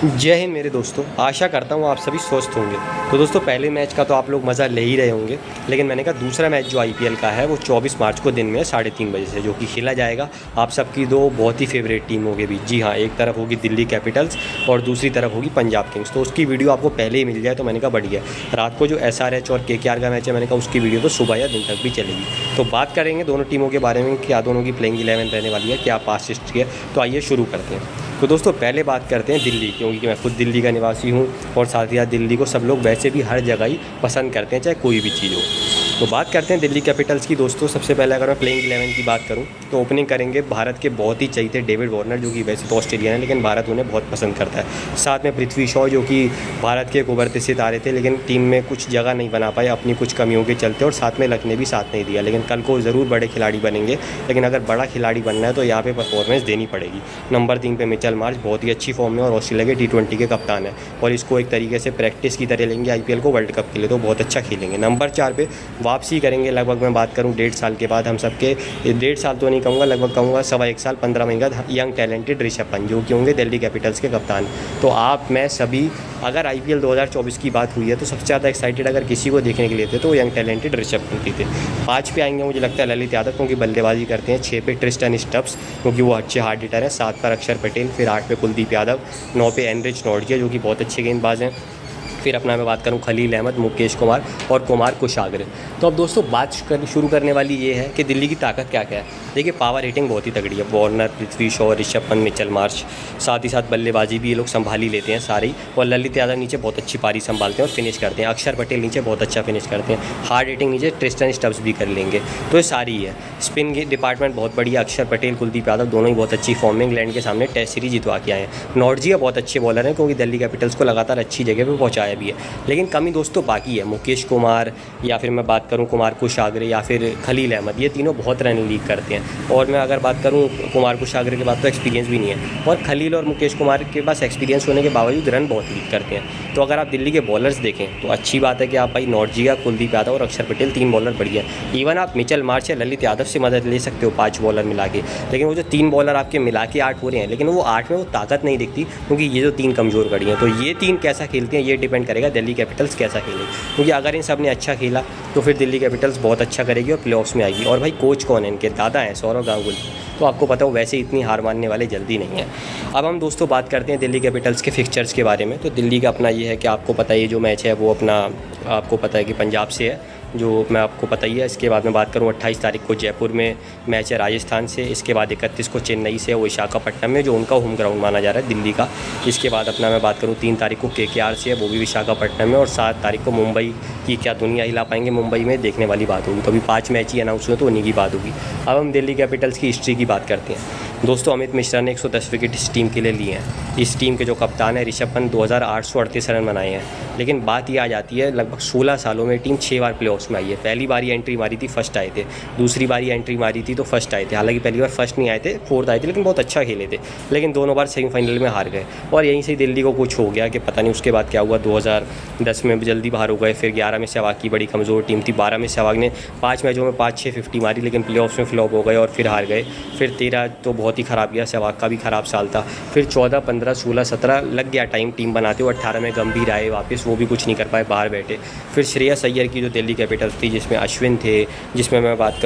जय हिंद मेरे दोस्तों, आशा करता हूँ आप सभी स्वस्थ होंगे। तो दोस्तों पहले मैच का तो आप लोग मज़ा ले ही रहे होंगे, लेकिन मैंने कहा दूसरा मैच जो आईपीएल का है वो 24 मार्च को दिन में 3:30 बजे से जो कि खेला जाएगा आप सबकी दो बहुत ही फेवरेट टीमों के बीच। जी हाँ, एक तरफ होगी दिल्ली कैपिटल्स और दूसरी तरफ होगी पंजाब किंग्स। तो उसकी वीडियो आपको पहले ही मिल जाए तो मैंने कहा बढ़िया। रात को जो SRH और KKR का मैच है मैंने कहा उसकी वीडियो तो सुबह या दिन तक भी चलेगी। तो बात करेंगे दोनों टीमों के बारे में, क्या दोनों की प्लेइंग 11 रहने वाली है, क्या पास्ट हिस्ट्री है। तो आइए शुरू करते हैं। तो दोस्तों पहले बात करते हैं दिल्ली, क्योंकि मैं खुद दिल्ली का निवासी हूँ और साथ ही साथ दिल्ली को सब लोग वैसे भी हर जगह ही पसंद करते हैं, चाहे कोई भी चीज़ हो। तो बात करते हैं दिल्ली कैपिटल्स की। दोस्तों सबसे पहले अगर मैं प्लेइंग 11 की बात करूं तो ओपनिंग करेंगे भारत के बहुत ही चहीते डेविड वार्नर, जो कि वैसे तो ऑस्ट्रेलियन है लेकिन भारत उन्हें बहुत पसंद करता है। साथ में पृथ्वी शॉ, जो कि भारत के एक उभरते सितारे थे लेकिन टीम में कुछ जगह नहीं बना पाए अपनी कुछ कमियों के चलते, और साथ में लक ने भी साथ नहीं दिया। लेकिन कल को ज़रूर बड़े खिलाड़ी बनेंगे, लेकिन अगर बड़ा खिलाड़ी बनना है तो यहाँ पर परफॉर्मेंस देनी पड़ेगी। नंबर 3 पे मिचेल मार्श बहुत ही अच्छी फॉर्म में और ऑस्ट्रेलिया के T20 के कप्तान है, और इसको एक तरीके से प्रैक्टिस की तरह लेंगे IPL को वर्ल्ड कप के लिए, तो बहुत अच्छा खेलेंगे। नंबर 4 पे वापसी करेंगे लगभग मैं बात करूं 1.5 साल के बाद हम सबके, 1.5 साल तो नहीं कहूँगा, लगभग कहूँगा 1.25 साल 15 महीने का यंग टैलेंटेड ऋषभ पंत, जो कि होंगे दिल्ली कैपिटल्स के कप्तान। तो आप मैं सभी अगर IPL 2024 की बात हुई है तो सबसे ज़्यादा एक्साइटेड अगर किसी को देखने के लिए थे तो यंग टैलेंटेड ऋषभ पंत ही थे। 5 पे आएंगे मुझे लगता है ललित यादव, क्योंकि बल्लेबाजी करते हैं। 6 पे ट्रिस्टन स्टब्स, क्योंकि वो अच्छे हार्ड हिटर हैं। 7 पर अक्षर पटेल, फिर 8 पे कुलदीप यादव, 9 पे एनरिच नॉर्डिया, जो कि बहुत अच्छे गेंदबाज हैं। फिर अपना मैं बात करूं खलील अहमद, मुकेश कुमार और कुमार कुशाग्र। तो अब दोस्तों बात शुरू करने वाली ये है कि दिल्ली की ताकत क्या क्या है। देखिए पावर हिटिंग बहुत ही तगड़ी है, Warner, Prithvi Shaw, Rishabh Pant, Mitchell Marsh, साथ ही साथ बल्लेबाजी भी ये लोग संभाल ही लेते हैं सारी। और ललित यादव नीचे बहुत अच्छी पारी संभालते हैं और फिनिश करते हैं। अक्षर पटेल नीचे बहुत अच्छा फिनिश करते हैं। हार्ड हिटिंग नीचे ट्रिस्टन स्टब्स भी कर लेंगे, तो ये सारी है। स्पिन डिपार्टमेंट बहुत बढ़िया, अक्षर पटेल, कुलदीप यादव दोनों ही बहुत अच्छी फॉर्म में इंग्लैंड के सामने टेस्ट सीरीज जितवा के आए हैं। नॉर्डिया बहुत अच्छे बॉलर हैं, क्योंकि दिल्ली कैपिटल्स को लगातार अच्छी जगह पर पहुँचाया भी है। लेकिन कमी दोस्तों बाकी है, मुकेश कुमार या फिर मैं बात करूं कुमार कुशाग्र या फिर खलील अहमद, ये तीनों बहुत रन लीक करते हैं। और मैं अगर बात करूं कुमार कुशाग्र के बाद तो एक्सपीरियंस भी नहीं है, और खलील और मुकेश कुमार के पास एक्सपीरियंस होने के बावजूद रन बहुत लीक करते हैं। तो अगर आप दिल्ली के बॉलर्स देखें तो अच्छी बात है कि आप भाई नॉर्डिया, कुलदीप यादव और अक्षर पटेल 3 बॉलर बढ़िया है। इवन आप मिचेल मार्श या ललित यादव से मदद ले सकते हो 5 बॉलर मिला के, लेकिन वो जो 3 बॉलर आपके मिला के 8 हो रहे हैं, लेकिन वो 8 में वो ताकत नहीं दिखती, क्योंकि ये जो 3 कमज़ोर कड़ी हैं। तो ये 3 कैसा खेलते हैं ये डिपेंड करेगा दिल्ली कैपिटल्स कैसा खेले, क्योंकि अगर इन सब ने अच्छा खेला तो फिर दिल्ली कैपिटल्स बहुत अच्छा करेगी और प्लेऑफ्स में आएगी। और भाई कोच कौन है इनके, दादा हैं सौरव गांगुली, तो आपको पता हो वैसे इतनी हार मानने वाले जल्दी नहीं है। अब हम दोस्तों बात करते हैं दिल्ली कैपिटल्स के फिक्चर्स के बारे में। तो दिल्ली का अपना ये है कि आपको पता है ये जो मैच है वो अपना आपको पता है कि पंजाब से है, जो मैं आपको पता ही है। इसके बाद मैं बात करूं 28 तारीख को जयपुर में मैच है राजस्थान से। इसके बाद 31 को चेन्नई से, वो विशाखापट्टनम में, जो उनका होम ग्राउंड माना जा रहा है दिल्ली का। इसके बाद अपना मैं बात करूं 3 तारीख को KKR से है, वो भी विशाखापट्टनम में। और 7 तारीख को मुंबई की, क्या दुनिया हिला पाएंगे मुंबई में, देखने वाली बात होगी। तो अभी 5 मैच ही अनाउंस हुए तो उन्हीं की बात होगी। अब हम दिल्ली कैपिटल्स की हिस्ट्री की बात करते हैं। दोस्तों अमित मिश्रा ने 110 विकेट इस टीम के लिए लिए हैं। इस टीम के जो कप्तान है ऋषभ पंत 2838 रन बनाए हैं। लेकिन बात ये आ जाती है लगभग 16 सालों में टीम 6 बार प्लेऑफ्स में आई है। पहली बारी एंट्री मारी थी, फर्स्ट आए थे। दूसरी बारी एंट्री मारी थी तो फर्स्ट आए थे। हालांकि पहली बार फर्स्ट नहीं आए थे, 4th आए थे, लेकिन बहुत अच्छा खेले थे। लेकिन दोनों बार सेमीफाइनल में हार गए, और यहीं से दिल्ली को कुछ हो गया कि पता नहीं उसके बाद क्या हुआ। 2010 में जल्दी बाहर हो गए। फिर 11 में सहवाग की बड़ी कमज़ोर टीम थी। 12 में सहवाग ने 5 मैचों में 5-6 50 मारी, लेकिन प्लेऑफ्स में फ्लॉप हो गए और फिर हार गए। फिर 13 तो बहुत ही ख़राब गया, सहवाग का भी ख़राब साल था। फिर 14, 15, 16, 17 लग गया टाइम टीम बनाते हो। 18 में गंभीर आए वापस, वो भी कुछ नहीं कर पाए, बाहर बैठे। फिर श्रेयस अय्यर की जो दिल्ली कैपिटल्स थी, जिसमें अश्विन थे, जिसमें मैं बात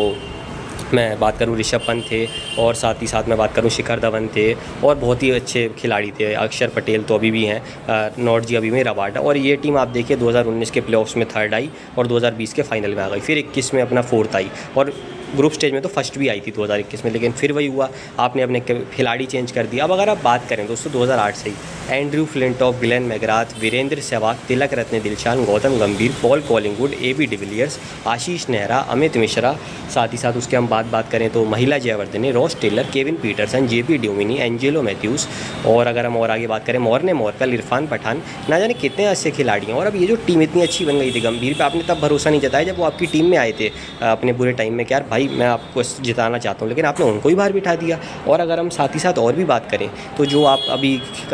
करूं ऋषभ पंत थे, और साथ ही साथ मैं बात करूं शिखर धवन थे, और बहुत ही अच्छे खिलाड़ी थे। अक्षर पटेल तो अभी भी हैं, नॉर्डिया अभी में, रबाडा। और ये टीम आप देखिए 2019 के प्लेऑफ्स में 3rd आई और 2020 के फाइनल में आ गई। फिर 21 में अपना 4th आई, और ग्रुप स्टेज में तो फर्स्ट भी आई थी 2021 में। लेकिन फिर वही हुआ, आपने अपने खिलाड़ी चेंज कर दिया। अब अगर आप बात करें दोस्तों 2008 से ही Andrew Flintoff, Glenn McGrath, Virender Sehwag, Tillakaratne Dilshan, Gautam Gambhir, Paul Collingwood, AB de Villiers, Ashish Nehra, Amit Mishra, साथ ही साथ उसके हम बात करें तो Mahela Jayawardene, Ross Taylor, Kevin Pietersen, JP Duminy, Angelo Mathews, और अगर हम और आगे बात करें मॉर्ने मॉर्कल, इरफान पठान, ना जाने कितने अच्छे खिलाड़ी हैं। और अब ये जो टीम इतनी अच्छी बन गई थी, गंभीर पे आपने तब भरोसा नहीं जताया जब वो आपकी टीम में आए थे अपने बुरे टाइम में, क्या भाई मैं आपको जिताना चाहता हूँ, लेकिन आपने उनको ही बाहर बिठा दिया। और अगर हम साथ ही साथ और भी बात करें तो जो आप अभी करंट खिलाड़ी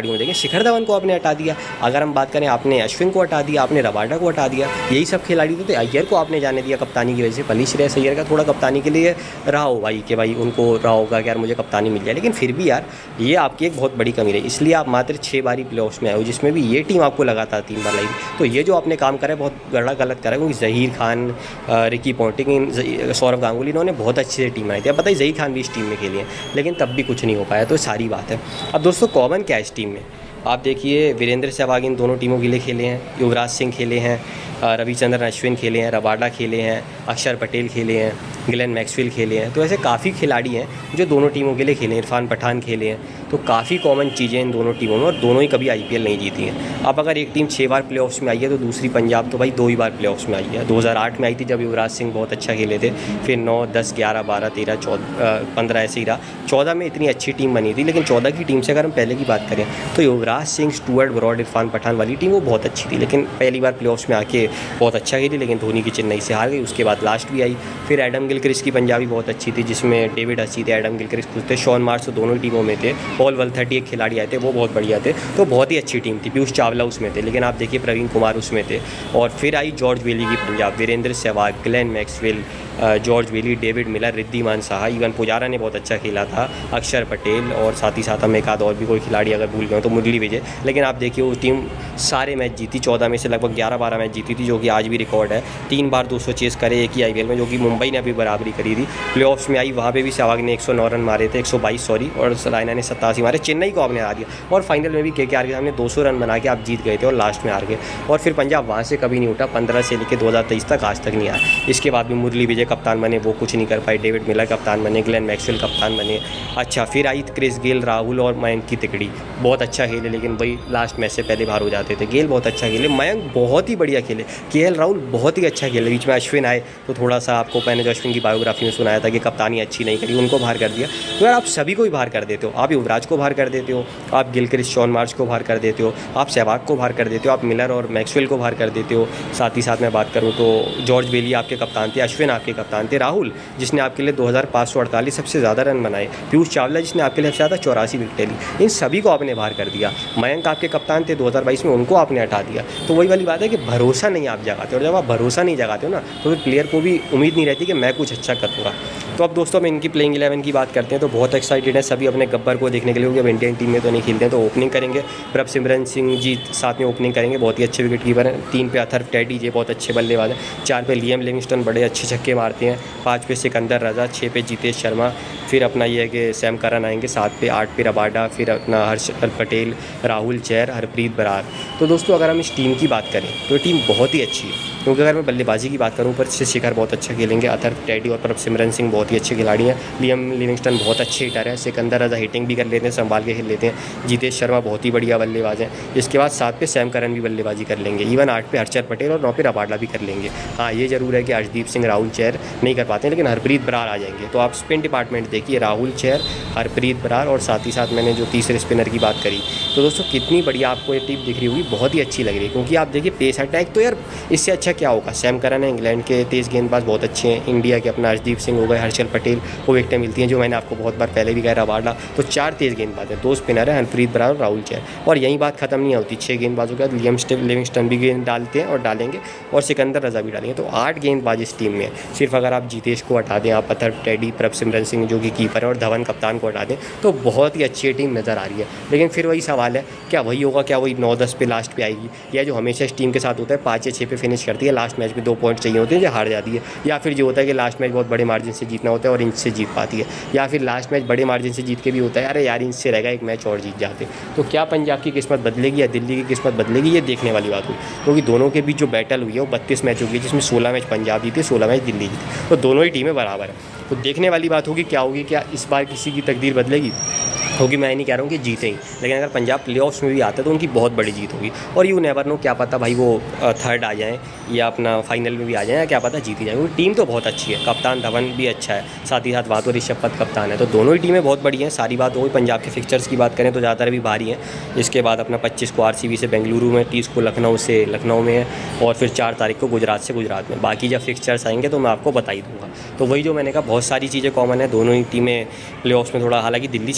खिलाड़ियों में देखें, शिखर धवन को आपने हटा दिया, अगर हम बात करें आपने अश्विन को हटा दिया, आपने रबाडा को हटा दिया, यही सब खिलाड़ी तो थे। अय्यर को आपने जाने दिया कप्तानी की वजह से, भले श्रेयस अय्यर का थोड़ा कप्तानी के लिए रहा हो भाई कि भाई उनको रहा होगा कि यार मुझे कप्तानी मिल जाए, लेकिन फिर भी यार ये आपकी एक बहुत बड़ी कमी रही, इसलिए आप मात्र 6 बार ही प्लेऑफ्स में आए हो, जिसमें भी ये टीम आपको लगातार 3 बार लाई। तो ये जो आपने काम करा है बहुत बड़ा गलत करा है, क्योंकि ज़हीर खान, रिकी पॉन्टिंग, सौरव गांगुली, इन्होंने बहुत अच्छे से टीम आई थी। अब बताइए ज़हीर खान भी इस टीम में खेली है, लेकिन तब भी कुछ नहीं हो पाया, तो सारी बात है। अब दोस्तों कॉमन क्या है इस टीम में, आप देखिए वीरेंद्र सहवाग इन दोनों टीमों के लिए खेले हैं, युवराज सिंह खेले हैं, रविचंद्रन अश्विन खेले हैं, रबाडा खेले हैं, अक्षर पटेल खेले हैं, ग्लेन मैक्सवेल खेले हैं, तो ऐसे काफ़ी खिलाड़ी हैं जो दोनों टीमों के लिए खेले हैं, इरफान पठान खेले हैं, तो काफ़ी कॉमन चीज़ें इन दोनों टीमों में, और दोनों ही कभी IPL नहीं जीती हैं। अब अगर एक टीम 6 बार प्लेऑफ्स में आई है तो दूसरी पंजाब तो भाई 2 ही बार प्लेऑफ्स में आई है। 2008 में आई थी जब युवराज सिंह बहुत अच्छा खेले थे, फिर 9, 10, 11, 12, 13, 14, 15 ऐसे ही रहा। 14 में इतनी अच्छी टीम बनी थी, लेकिन 14 की टीम से अगर हम पहले की बात करें तो युवराज सिंह, स्टुअर्ट ब्रॉड, इरफान पठान वाली टीम वो बहुत अच्छी थी, लेकिन पहली बार प्लेऑफ्स में आके बहुत अच्छा खेली, लेकिन धोनी की चेन्नई से हार गई। उसके बाद लास्ट भी आई। फिर एडम गिलक्रिस्ट की पंजाबी बहुत अच्छी थी, जिसमें डेविड हसी थे, एडम गिलक्रिस्ट खुद थे, शॉन मार्श, तो दोनों ही टीमों में थे। पॉल वलथर्टी एक खिलाड़ी आए थे, वो बहुत बढ़िया थे, तो बहुत ही अच्छी टीम थी। पीयूष चावला उसमें थे, लेकिन आप देखिए प्रवीण कुमार उसमें थे। और फिर आई जॉर्ज वेली की Punjab, Virender Sehwag, Glenn Maxwell, George Bailey, David Miller, Wriddhiman Saha, even Pujara ने बहुत अच्छा खेला था, अक्षर पटेल, और साथ ही साथ हम एक आध और भी कोई खिलाड़ी अगर भूल गए तो मुरली विजय। लेकिन आप देखिए वो टीम सारे मैच जीती, 14 में से लगभग 11-12 मैच जीती थी, जो कि आज भी रिकॉर्ड है। 3 बार 200 चेस करे एक ही IPL में, जो कि मुंबई ने अभी बराबरी करी थी। प्लेऑफ्स में आई, वहाँ पे भी सहवाग ने 109 रन मारे थे, 122 सॉरी, और रायना ने 87 मारे। चेन्नई को आपने हरा दिया, और फाइनल में भी KKR के सामने 200 रन बना के आप जीत गए थे और लास्ट में हार गए। और फिर पंजाब वहाँ से कभी नहीं उठा, 15 से लेकर 2023 तक आज तक नहीं आया। इसके बाद भी मुरली विजय कप्तान बने, वो कुछ नहीं कर पाए, डेविड मिलर कप्तान बने, ग्लेन मैक्सवेल कप्तान बने। अच्छा, फिर आई क्रिस गेल, राहुल और मयंक की तिकड़ी, बहुत अच्छा खेले, लेकिन वही लास्ट मैच से पहले बाहर हो जाते थे। गेल बहुत अच्छा खेले, मयंक बहुत ही बढ़िया खेले, KL राहुल बहुत ही अच्छा खेले। बीच में अश्विन आए तो थोड़ा सा आपको मैंने जो अश्विन की बायोग्राफी में सुनाया था कि कप्तानी अच्छी नहीं करी, उनको बाहर कर दिया। तो यार आप सभी को ही बाहर कर देते हो, आप युवराज को बाहर कर देते हो, आप गिलक्रिस्ट, शॉन मार्श को बाहर कर देते हो, आप सहवाग को बाहर कर देते हो, आप मिलर और मैक्सवेल को बाहर कर देते हो। साथ ही साथ मैं बात करूँ तो जॉर्ज वेली आपके कप्तान थे, अश्विन आपके कप्तान थे, राहुल जिसने आपके लिए 2548 सबसे ज़्यादा रन बनाए, पीयूष चावला जिसने आपके लिए सबसे ज़्यादा 84 विकेटें ली, इन सभी को आपने बाहर कर दिया। मयंक आपके कप्तान थे 2022 में, उनको आपने हटा दिया। तो वही वाली बात है कि भरोसा नहीं आप जगाते, और जब आप भरोसा नहीं जगाते हो ना, तो फिर प्लेयर को भी उम्मीद नहीं रहती कि मैं कुछ अच्छा करूँगा। तो अब दोस्तों हम इनकी प्लेइंग 11 की बात करते हैं, तो बहुत एक्साइटेड है सभी अपने गब्बर को देखने के लिए, क्योंकि अब इंडियन टीम में तो नहीं खेलते हैं। तो ओपनिंग करेंगे प्रभसिमरन सिंह जी, साथ में ओपनिंग करेंगे, बहुत ही अच्छे विकेट कीपर हैं। 3 पे अथर्व टेडी, ये बहुत अच्छे बल्लेबाज हैं। 4 पे लियम लिविंगस्टन, बड़े अच्छे छक्के मारते हैं। 5 पे सिकंदर रजा, 6 पे जीतेश शर्मा, फिर अपना ये है कि सैम करन आएंगे 7 पे, 8 पे रबाडा, फिर अपना हर्षल पटेल, राहुल चहर, हरप्रीत बरार। तो दोस्तों अगर हम इस टीम की बात करें तो ये टीम बहुत ही अच्छी है, क्योंकि अगर मैं बल्लेबाजी की बात करूँ ऊपर से शिखर बहुत अच्छा खेलेंगे, अथर्व टेडी और प्रभसिमरन सिंह बहुत ही अच्छे खिलाड़ी हैं, लियम लिविंगस्टन बहुत अच्छे हिटर है, सिकंदर रजा हिटिंग भी कर लेते हैं, संभाल के खेल लेते हैं, जीतेश शर्मा बहुत ही बढ़िया बल्लेबाज हैं। इसके बाद 7 पे सैम करन भी बल्लेबाजी कर लेंगे, इवन 8 पे हर्षल पटेल और 9 पे रबाडा भी कर लेंगे। हाँ ये ज़रूर है कि अर्शदीप सिंह, राहुल चहर नहीं कर पाते हैं, लेकिन हरप्रीत बरार आ जाएंगे। तो आप स्पिन डिपार्टमेंट देखिए, राहुल चहर, हरप्रीत बरार, और साथ ही साथ मैंने जो तीसरे स्पिनर की बात करी, तो दोस्तों कितनी बढ़िया आपको ये टीम दिख रही होगी, बहुत ही अच्छी लग रही है। क्योंकि आप देखिए पेस अटैक तो यार इससे अच्छा क्या होगा। सैम करन है, इंग्लैंड के तेज़ गेंदबाज बहुत अच्छे हैं, इंडिया के अपना अर्शदीप सिंह हो गए, हर्षल पटेल को विकेटें मिलती हैं, जो मैंने आपको बहुत बार पहले भी कहा, रबाडा। तो 4 तेज़ गेंदबाज हैं, 2 स्पिनर है, हरप्रीत बरार और राहुल चहर। और यहीं बात खत्म नहीं होती, 6 गेंदबाजों के बाद लियम लिविंगस्टन भी गेंद डालते हैं और डालेंगे, और सिकंदर रजा भी डालेंगे। तो 8 गेंदबाज इस टीम में। सिर्फ अगर आप जीतेश को हटा दें, आप अथर्व टेडी, प्रभसिमरन सिंह जो कि कीपर है, और धवन कप्तान को हटा दें, तो बहुत ही अच्छी टीम नज़र आ रही है। लेकिन फिर वही सवाल है, क्या वही होगा, क्या वही 9-10 पे लास्ट पे आएगी, या जो हमेशा इस टीम के साथ होता है 5 या 6 पे फिनिश करती है, लास्ट मैच में 2 पॉइंट चाहिए होते हैं जो हार जाती है, या फिर जो होता है कि लास्ट मैच बहुत बड़े मार्जिन से जीतना होता है और इंच से जीत पाती है, या फिर लास्ट मैच बड़े मार्जिन से जीत के भी होता है, अरे यार इंच से रहेगा, एक मैच और जीत जाते। तो क्या पंजाब की किस्मत बदलेगी या दिल्ली की किस्मत बदलेगी, ये देखने वाली बात हुई। क्योंकि दोनों के बीच जो बैटल हुई है वो 32 मैच होगी, जिसमें 16 मैच पंजाब जीते, 16 मैच दिल्ली जीती, तो दोनों ही टीमें बराबर है। तो देखने वाली बात होगी क्या होगी, क्या इस बार किसी की तकदीर बदलेगी होगी। मैं नहीं कह रहा हूँ कि जीते ही, लेकिन अगर पंजाब प्लेऑफ्स में भी आता है तो उनकी बहुत बड़ी जीत होगी। और यू नेवर नो, क्या पता भाई वो थर्ड आ जाएँ या अपना फाइनल में भी आ जाएँ, या क्या पता जीत ही जाए, क्योंकि टीम तो बहुत अच्छी है, कप्तान धवन भी अच्छा है, साथ ही साथ वहाँ तो ऋषभ पंत कप्तान है, तो दोनों ही टीमें बहुत बड़ी हैं। सारी बात होगी। पंजाब के फिक्चर्स की बात करें तो ज़्यादातर भी भारी हैं। इसके बाद अपना 25 को RCB से बेंगलुरु में, 30 को लखनऊ से लखनऊ में है, और फिर 4 तारीख को गुजरात से गुजरात में। बाकी जब फिक्चर्स आएंगे तो मैं आपको बता ही दूँगा। तो वही जो मैंने कहा, बहुत सारी चीज़ें कॉमन है, दोनों ही टीमें प्लेऑफ्स में थोड़ा, हालांकि दिल्ली 6 बार फिर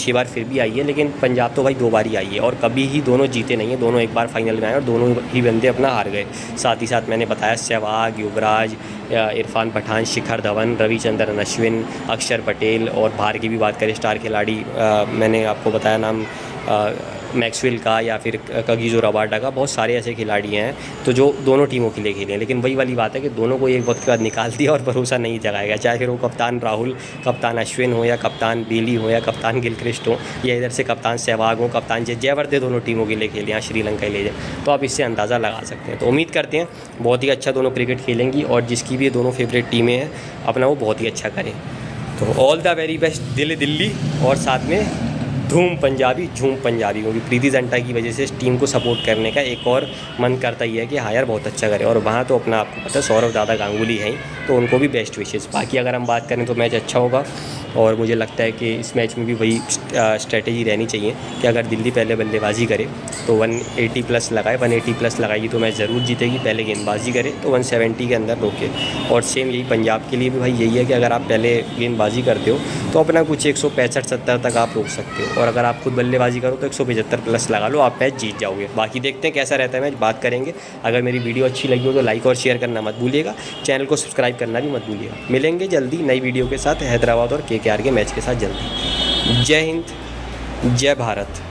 भी आई है, लेकिन पंजाब तो भाई 2 बार ही आई है और कभी ही दोनों जीते नहीं है। दोनों एक बार फाइनल में आए और दोनों ही बंदे अपना हार गए। साथ ही साथ मैंने बताया सहवाग, युवराज, इरफान पठान, शिखर धवन, रविचंद्रन अश्विन, अक्षर पटेल और बाहर की भी बात करें स्टार खिलाड़ी, मैंने आपको बताया नाम मैक्सवेल का या फिर कगिसो रबाडा का, बहुत सारे ऐसे खिलाड़ी हैं तो जो दोनों टीमों के लिए खेले हैं। लेकिन वही वाली बात है कि दोनों को एक वक्त के बाद निकाल दिया और भरोसा नहीं जगाएगा, चाहे फिर वो कप्तान राहुल, कप्तान अश्विन हो या कप्तान बेली हो या कप्तान गिलक्रिस्ट हो या इधर से कप्तान सहवाग हो, कप्तान जयवर्धने दोनों टीमों के लिए खेले हैं, श्रीलंका के लिए, तो आप इससे अंदाज़ा लगा सकते हैं। तो उम्मीद करते हैं बहुत ही अच्छा दोनों क्रिकेट खेलेंगी और जिसकी भी दोनों फेवरेट टीमें हैं अपना वो बहुत ही अच्छा करें। तो ऑल द वेरी बेस्ट दिल दिल्ली और साथ में धूम पंजाबी झूम पंजाबी, क्योंकि प्रीति जिंटा की वजह से इस टीम को सपोर्ट करने का एक और मन करता ही है कि हाँ यार बहुत अच्छा करे। और वहाँ तो अपना आपको पता है सौरव दादा गांगुली हैं, तो उनको भी बेस्ट विशेज़। बाकी अगर हम बात करें तो मैच अच्छा होगा और मुझे लगता है कि इस मैच में भी वही स्ट्रेटेजी रहनी चाहिए कि अगर दिल्ली पहले बल्लेबाजी करे तो 180 प्लस लगाए, 180 प्लस लगाएगी तो मैच ज़रूर जीतेगी। पहले गेंदबाजी करे तो 170 के अंदर रोके। और सेम यही पंजाब के लिए भी भाई यही है कि अगर आप पहले गेंदबाजी करते हो तो अपना कुछ 165-70 तक आप रोक सकते हो, और अगर आप खुद बल्लेबाजी करो तो 175 प्लस लगा लो, आप मैच जीत जाओगे। बाकी देखते हैं कैसा रहता है मैच, बात करेंगे। अगर मेरी वीडियो अच्छी लगी हो तो लाइक और शेयर करना मत भूलिएगा, चैनल को सब्सक्राइब करना भी मत भूलिएगा। मिलेंगे जल्दी नई वीडियो के साथ हैदराबाद और KKR के मैच के साथ जल्दी। जय हिंद, जय भारत।